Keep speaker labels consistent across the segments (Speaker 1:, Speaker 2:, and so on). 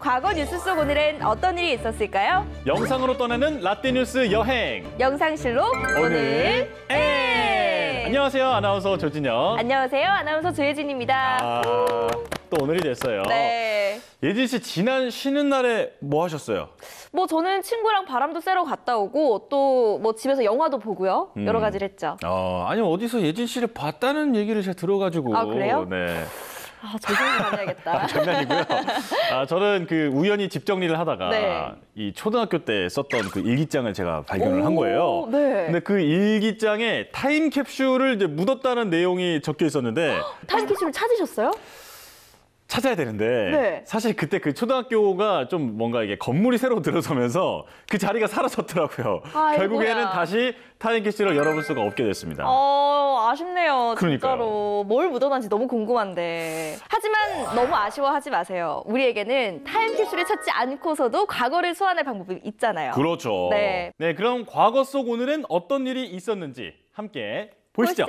Speaker 1: 과거 뉴스 속 오늘은 어떤 일이 있었을까요?
Speaker 2: 영상으로 떠나는 라떼 뉴스 여행.
Speaker 1: 영상실록 오늘 에.
Speaker 2: 안녕하세요, 아나운서 조진영.
Speaker 1: 안녕하세요, 아나운서 조혜진입니다.
Speaker 2: 또 오늘이 됐어요.
Speaker 1: 네.
Speaker 2: 예진 씨, 지난 쉬는 날에 뭐 하셨어요?
Speaker 1: 뭐 저는 친구랑 바람도 쐬러 갔다 오고 또 뭐 집에서 영화도 보고요. 여러 가지를 했죠.
Speaker 2: 아니 어디서 예진 씨를 봤다는 얘기를 제가 들어가지고.
Speaker 1: 아, 그래요?
Speaker 2: 네.
Speaker 1: 조심히 다녀야겠다.
Speaker 2: 장난이고요. 저는 그 우연히 집 정리를 하다가
Speaker 1: 네.
Speaker 2: 이 초등학교 때 썼던 그 일기장을 제가 발견을 한 거예요.
Speaker 1: 네.
Speaker 2: 근데 그 일기장에 타임캡슐을 이제 묻었다는 내용이 적혀 있었는데
Speaker 1: 타임캡슐을 찾으셨어요?
Speaker 2: 찾아야 되는데
Speaker 1: 네.
Speaker 2: 사실 그때 그 초등학교가 좀 뭔가 이게 건물이 새로 들어서면서 그 자리가 사라졌더라고요.
Speaker 1: 아이고야.
Speaker 2: 결국에는 다시 타임캡슐을 열어볼 수가 없게 됐습니다.
Speaker 1: 아쉽네요.
Speaker 2: 그러니까요.
Speaker 1: 진짜로. 뭘 묻어놨는지 너무 궁금한데. 하지만 너무 아쉬워하지 마세요. 우리에게는 타임캡슐을 찾지 않고서도 과거를 소환할 방법이 있잖아요.
Speaker 2: 그렇죠.
Speaker 1: 네.
Speaker 2: 네, 그럼 과거 속 오늘은 어떤 일이 있었는지 함께 보시죠.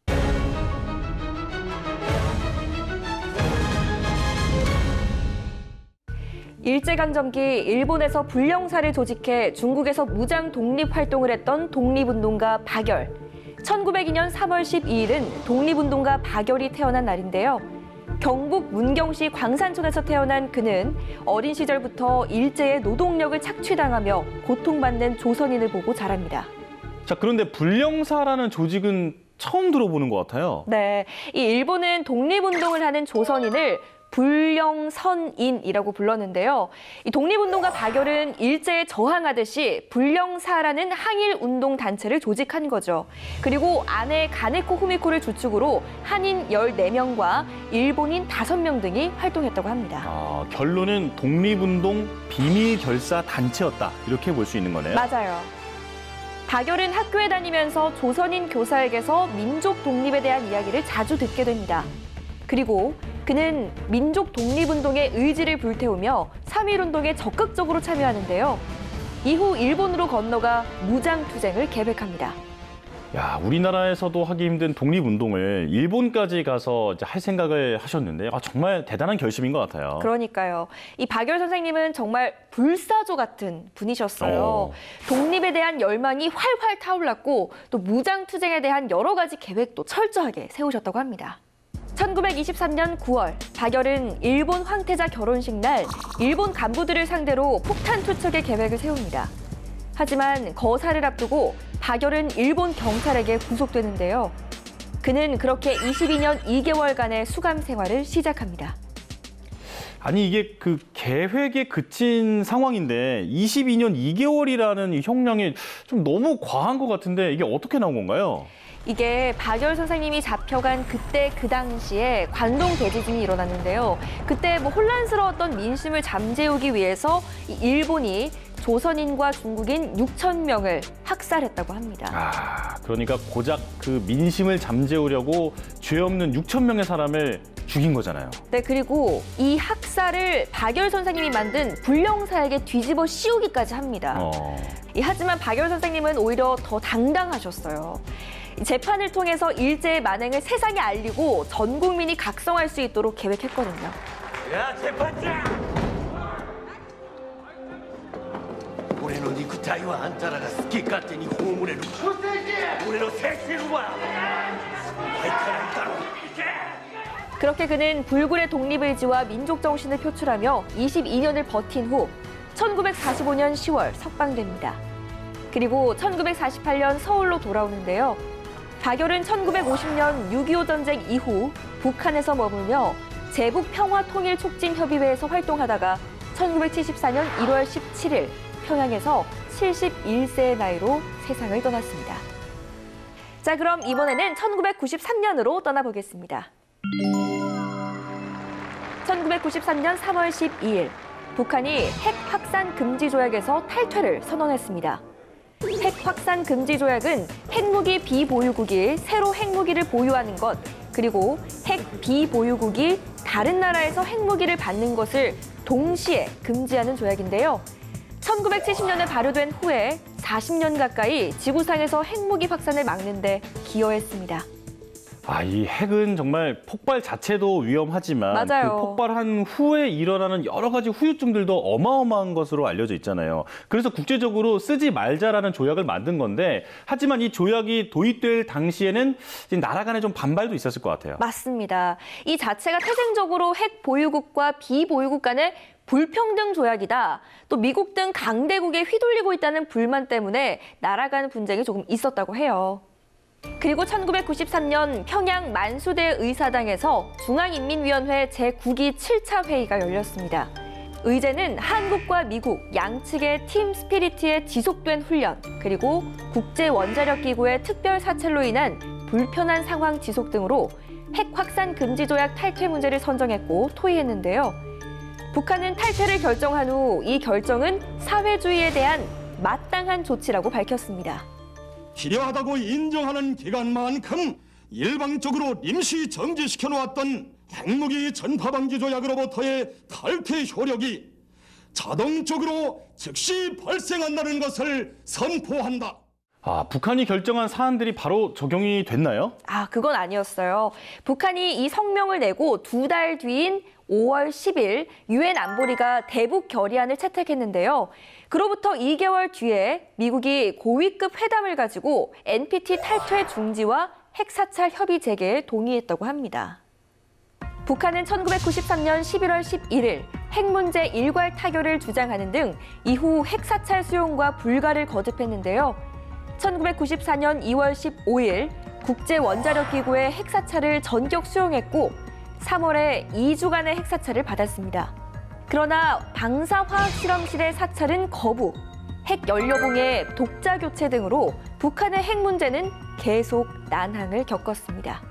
Speaker 1: 일제강점기 일본에서 불령사를 조직해 중국에서 무장 독립활동을 했던 독립운동가 박열. 1902년 3월 12일은 독립운동가 박열이 태어난 날인데요. 경북 문경시 광산촌에서 태어난 그는 어린 시절부터 일제의 노동력을 착취당하며 고통받는 조선인을 보고 자랍니다.
Speaker 2: 자, 그런데 불령사라는 조직은 처음 들어보는 것 같아요.
Speaker 1: 네, 이 일본은 독립운동을 하는 조선인을 불령선인이라고 불렀는데요. 이 독립운동가 박열은 일제에 저항하듯이 불령사라는 항일운동 단체를 조직한 거죠. 그리고 아내 가네코 후미코를 주축으로 한인 14명과 일본인 5명 등이 활동했다고 합니다.
Speaker 2: 결론은 독립운동 비밀결사 단체였다. 이렇게 볼 수 있는 거네요.
Speaker 1: 맞아요. 박열은 학교에 다니면서 조선인 교사에게서 민족 독립에 대한 이야기를 자주 듣게 됩니다. 그리고 그는 민족 독립운동의 의지를 불태우며 3.1운동에 적극적으로 참여하는데요. 이후 일본으로 건너가 무장투쟁을 계획합니다.
Speaker 2: 야, 우리나라에서도 하기 힘든 독립운동을 일본까지 가서 이제 할 생각을 하셨는데 정말 대단한 결심인 것 같아요.
Speaker 1: 그러니까요. 이 박열 선생님은 정말 불사조 같은 분이셨어요. 독립에 대한 열망이 활활 타올랐고 또 무장투쟁에 대한 여러 가지 계획도 철저하게 세우셨다고 합니다. 1923년 9월, 박열은 일본 황태자 결혼식 날 일본 간부들을 상대로 폭탄 투척의 계획을 세웁니다. 하지만 거사를 앞두고 박열은 일본 경찰에게 구속되는데요. 그는 그렇게 22년 2개월간의 수감 생활을 시작합니다.
Speaker 2: 아니 이게 그 계획에 그친 상황인데 22년 2개월이라는 이 형량이 좀 너무 과한 것 같은데 이게 어떻게 나온 건가요?
Speaker 1: 이게 박열 선생님이 잡혀간 그때 그 당시에 관동 대지진이 일어났는데요. 그때 뭐 혼란스러웠던 민심을 잠재우기 위해서 일본이 조선인과 중국인 6,000명을 학살했다고 합니다.
Speaker 2: 그러니까 고작 그 민심을 잠재우려고 죄 없는 6,000명의 사람을 죽인 거잖아요.
Speaker 1: 네, 그리고 이 학살을 박열 선생님이 만든 불령사에게 뒤집어 씌우기까지 합니다. 하지만 박열 선생님은 오히려 더 당당하셨어요. 재판을 통해서 일제의 만행을 세상에 알리고 전 국민이 각성할 수 있도록 계획했거든요.
Speaker 3: 야, 재판장! 俺の肉体はあんたらが好き勝手に葬れる。俺の精神はお前からいたろ。
Speaker 1: 그렇게 그는 불굴의 독립의지와 민족정신을 표출하며 22년을 버틴 후 1945년 10월 석방됩니다. 그리고 1948년 서울로 돌아오는데요. 박열은 1950년 6.25 전쟁 이후 북한에서 머물며 제북평화통일촉진협의회에서 활동하다가 1974년 1월 17일 평양에서 71세의 나이로 세상을 떠났습니다. 자, 그럼 이번에는 1993년으로 떠나보겠습니다. 1993년 3월 12일, 북한이 핵 확산 금지 조약에서 탈퇴를 선언했습니다. 핵 확산 금지 조약은 핵무기 비보유국이 새로 핵무기를 보유하는 것, 그리고 핵 비보유국이 다른 나라에서 핵무기를 받는 것을 동시에 금지하는 조약인데요. 1970년에 발효된 후에 40년 가까이 지구상에서 핵무기 확산을 막는 데 기여했습니다.
Speaker 2: 이 핵은 정말 폭발 자체도 위험하지만
Speaker 1: 맞아요.
Speaker 2: 그 폭발한 후에 일어나는 여러 가지 후유증들도 어마어마한 것으로 알려져 있잖아요. 그래서 국제적으로 쓰지 말자라는 조약을 만든 건데 하지만 이 조약이 도입될 당시에는 나라 간에 좀 반발도 있었을 것 같아요.
Speaker 1: 맞습니다. 이 자체가 태생적으로 핵 보유국과 비보유국 간의 불평등 조약이다. 또 미국 등 강대국에 휘둘리고 있다는 불만 때문에 나라 간 분쟁이 조금 있었다고 해요. 그리고 1993년 평양 만수대 의사당에서 중앙인민위원회 제9기 7차 회의가 열렸습니다. 의제는 한국과 미국 양측의 팀 스피리트에 지속된 훈련, 그리고 국제원자력기구의 특별 사찰로 인한 불편한 상황 지속 등으로 핵 확산 금지 조약 탈퇴 문제를 선정했고 토의했는데요. 북한은 탈퇴를 결정한 후 이 결정은 사회주의에 대한 마땅한 조치라고 밝혔습니다.
Speaker 4: 필요하다고 인정하는 기간만큼 일방적으로 임시 정지시켜 놓았던 핵무기 전파방지 조약으로부터의 탈퇴 효력이 자동적으로 즉시 발생한다는 것을 선포한다.
Speaker 2: 북한이 결정한 사안들이 바로 적용이 됐나요?
Speaker 1: 그건 아니었어요. 북한이 이 성명을 내고 2달 뒤인 5월 10일 유엔 안보리가 대북 결의안을 채택했는데요. 그로부터 2개월 뒤에 미국이 고위급 회담을 가지고 NPT 탈퇴 중지와 핵사찰 협의 재개에 동의했다고 합니다. 북한은 1993년 11월 11일 핵 문제 일괄 타결을 주장하는 등 이후 핵사찰 수용과 불가를 거듭했는데요. 1994년 2월 15일 국제원자력기구의 핵사찰을 전격 수용했고 3월에 2주간의 핵사찰을 받았습니다. 그러나 방사화학실험실의 사찰은 거부, 핵연료봉의 독자 교체 등으로 북한의 핵 문제는 계속 난항을 겪었습니다.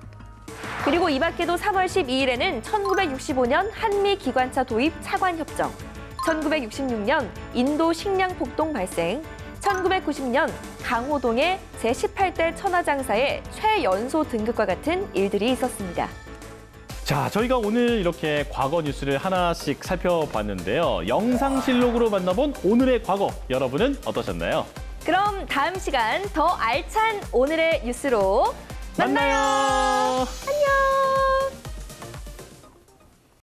Speaker 1: 그리고 이 밖에도 3월 12일에는 1965년 한미 기관차 도입 차관협정, 1966년 인도 식량 폭동 발생, 1990년 강호동의 제18대 천하장사의 최연소 등극과 같은 일들이 있었습니다.
Speaker 2: 자, 저희가 오늘 이렇게 과거 뉴스를 하나씩 살펴봤는데요. 영상실록으로 만나본 오늘의 과거, 여러분은 어떠셨나요?
Speaker 1: 그럼 다음 시간 더 알찬 오늘의 뉴스로 만나요.
Speaker 2: 만나요.
Speaker 1: 안녕.